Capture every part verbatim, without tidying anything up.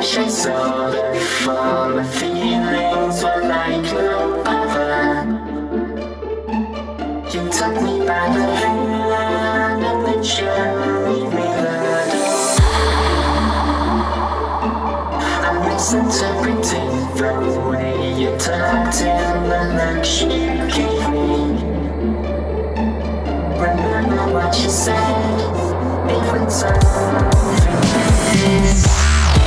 wish I saw before. My feelings were like no other. You took me by the hand and then showed me the door. I'm misinterpreting the way you talked and the look she gave me. Remember what you said, even something like this.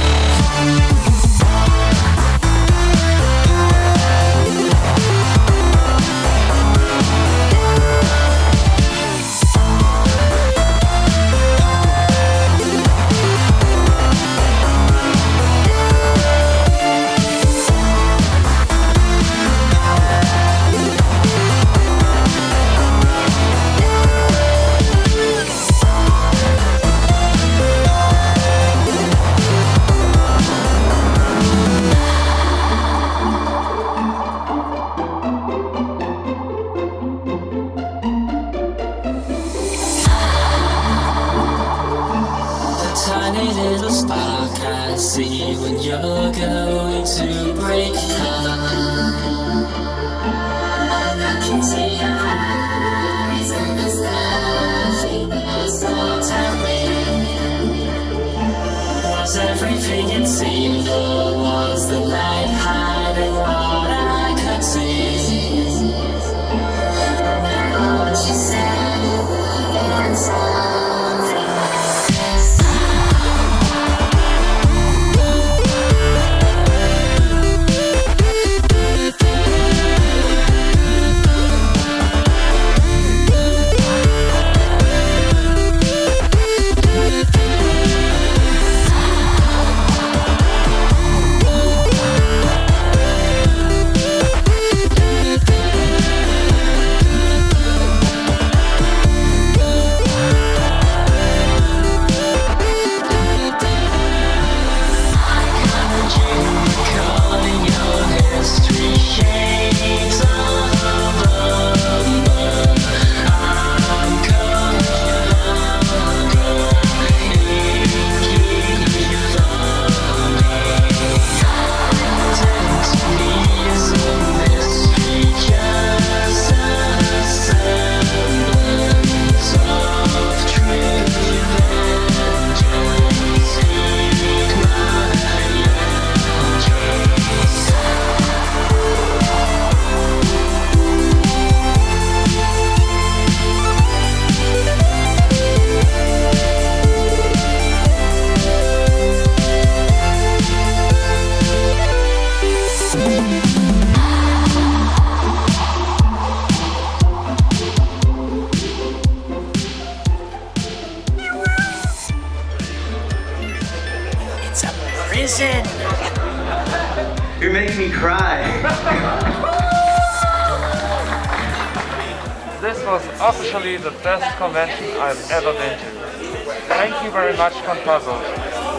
Little spark I see when you're going to break heart. I can see your eyes and there's nothing else. So tell me, was everything it seemed, or was the light hiding what I could see? Remember what you said, even something like this. You make me cry. This was officially the best convention I've ever been to. Thank you very much, Confuzzled.